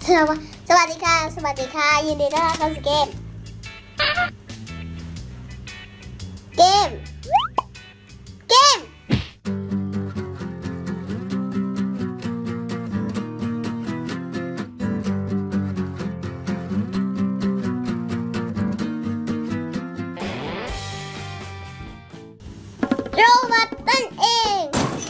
สวัสดีค่ะสวัสดีค่ะยินดีต้อนรับเข้าสู่เกมโรบอทนั่นเอง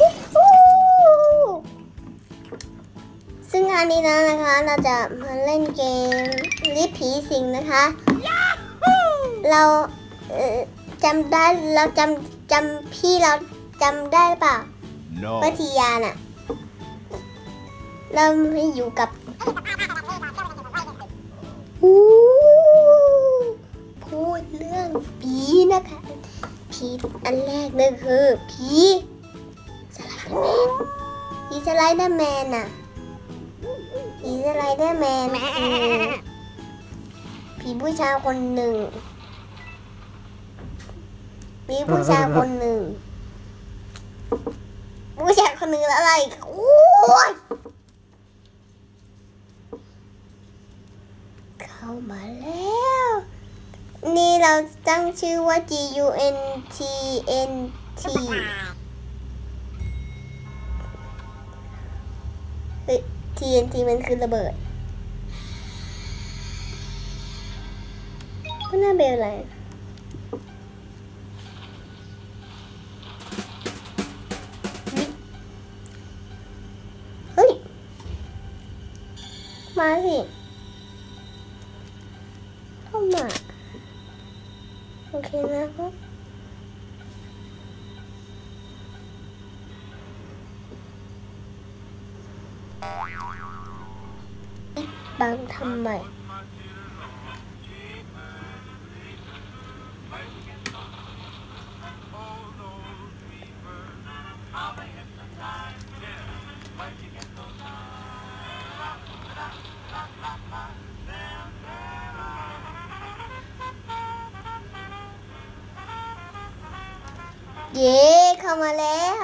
ซึ่งครั้งนี้นะคะเราจะมาเล่นเกมลิฟผีสิงนะคะเราจำได้เราจำพี่เราจำได้เปล่าพัทยาน่ะเราไม่อยู่กับพูดเรื่องผีนะคะผีอันแรกเลยคือผีสไลเดอร์แมนผีสไลเดอร์แมนน่ะผีสไลเดอร์แมนคือผีผู้ชายคนหนึ่งมีผู้ชายคนหนึ่งผู้ชายคนหนึ่งอะไรโอ้ยเข้ามาแล้วนี่เราตั้งชื่อว่า GUNTNT เฮ้ย TNT มันคือระเบิดก็น่าเบลอะไรเฮ้ยมาสิเข้ามาโอเคนะครับบังทำไมเย้เข้ามาแล้ว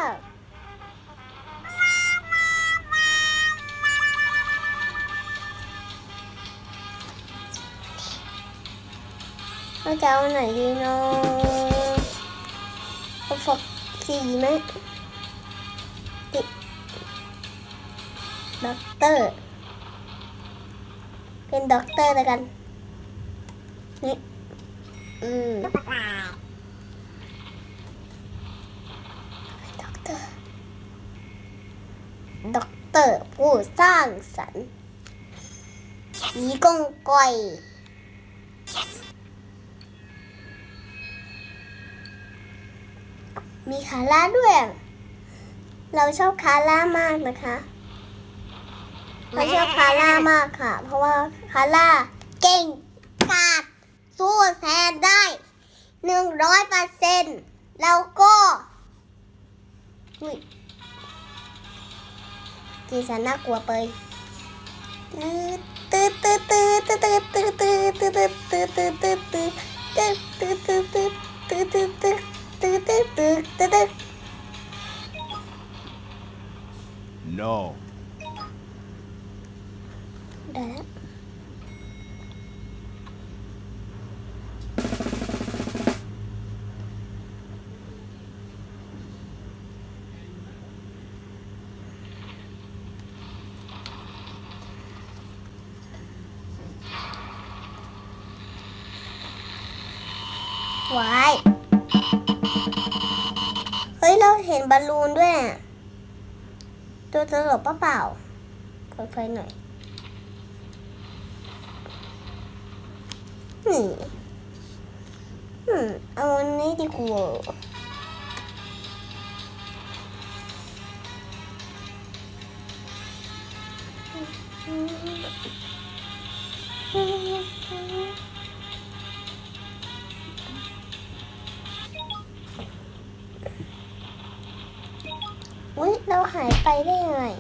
เราจะเอาไหนดีเนาะเอาฝักสีไหมติดด็อกเตอร์เป็นด็อกเตอร์แล้วกันนี่ด็อกเตอร์ผู้สร้างสรรค์มีกงก่อยมีคาร่าด้วยเราชอบคาร่ามากนะคะเราชอบคาร่ามากค่ะเพราะว่าคาร่าเก่งกาจสู้แทนได้100%แล้วก็กีสันน่ากลัวเปย No ได้แล้วว้ายเฮ้ยเราเห็นบอลลูนด้วยตัวตลกเปล่าเปิดไฟหน่อยเอาอันนี้ดีกว่าอุ๊ยเราหายไปได้ยังไง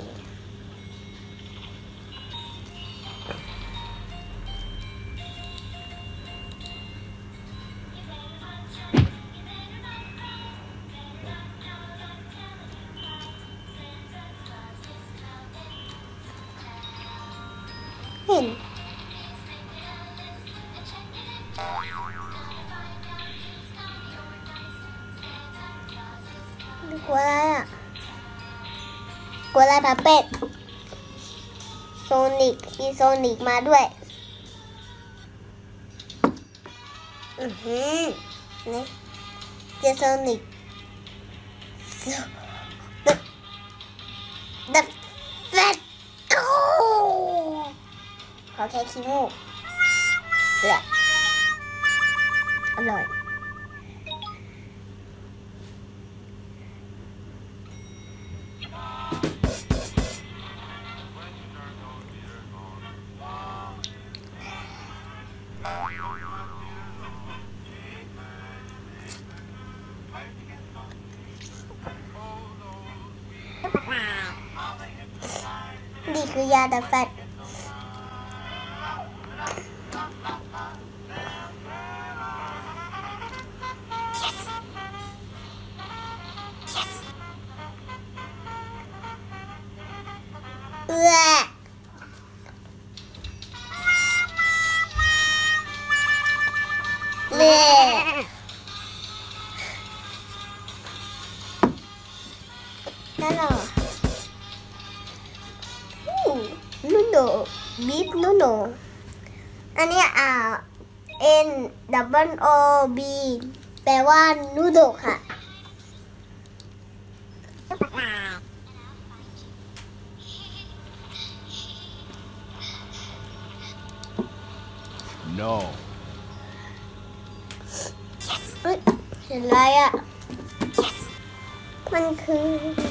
เห็นกลัวอะไรอ่ะกลัวอะไรพาเป็ดโซนิกมีโซนิกมาด้วยนี่เจอโซนิก The Fat Go ขอแค่ขี้มูกแหละอร่อยนี่คือยาดับแฟตนั่นเหรอนูโดบีฟนูโดอันนี้N double O B แปลว่านูโดค่ะ No เห็นอะไรอ่ะมันคือ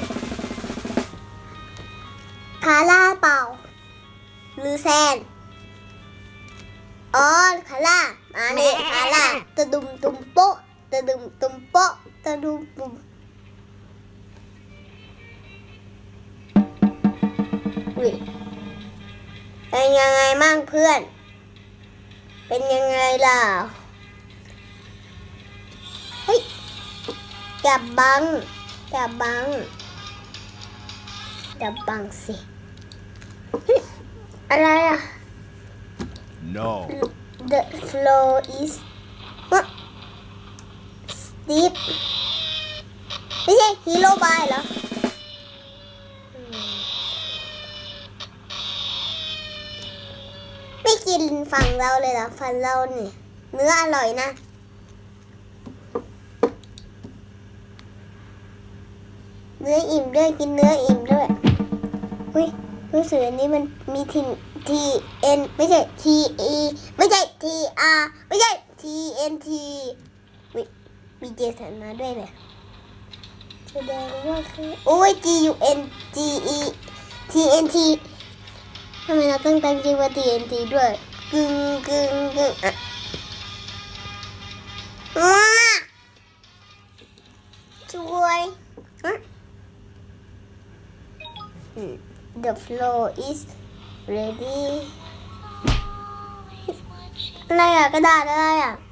คาร่าเปล่าหรือแซนอ๋อคาร่ามาเนี่ยคาร่าตะดุมตุมโป๊ะตะดุมตุมโป๊ะตะดุมตุมอุ้ยเป็นยังไงมั่งเพื่อนเป็นยังไงล่ะเฮ้ยจับบังสิอะไรอ่ะ No The floor is steep ไม่ใช่ฮีโร่บายเหรอไม่กินฝั่งเราเลยเหรอฝั่งเราเนี่ยเนื้ออร่อยนะเนื้ออิ่มด้วยกินเนื้ออิ่มด้วยอุ้ยรู้สึกอันนี้มันมีT N ไม่ใช่ T E ไม่ใช่ T R ไม่ใช่ T N T มีเจสันมาด้วยเลยแสดงว่าคือโอ้ย G U N G E T N T ทำไมเราต้องตั้งชื่อว่า T N T ด้วยกึ่งอ่ะช่วย The floor is ready อะไรอ่ะกระดาษอะไรอ่ะ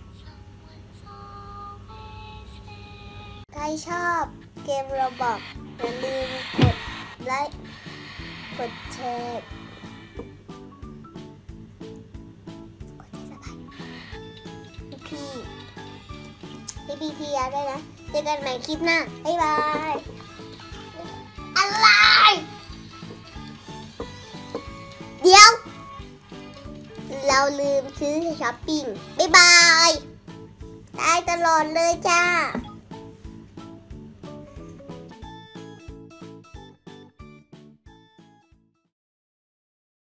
ใครชอบเกมโรบล็อกอย่าลืมกดไลค์กดแชร์กดติดตามพี่ทีอาร์ได้นะเจอกันใหม่คลิปหน้าบ๊ายบายอะไรเดี๋ยวเราลืมซื้อช้อปปิ้งบ๊ายบายได้ตลอดเลยจ้า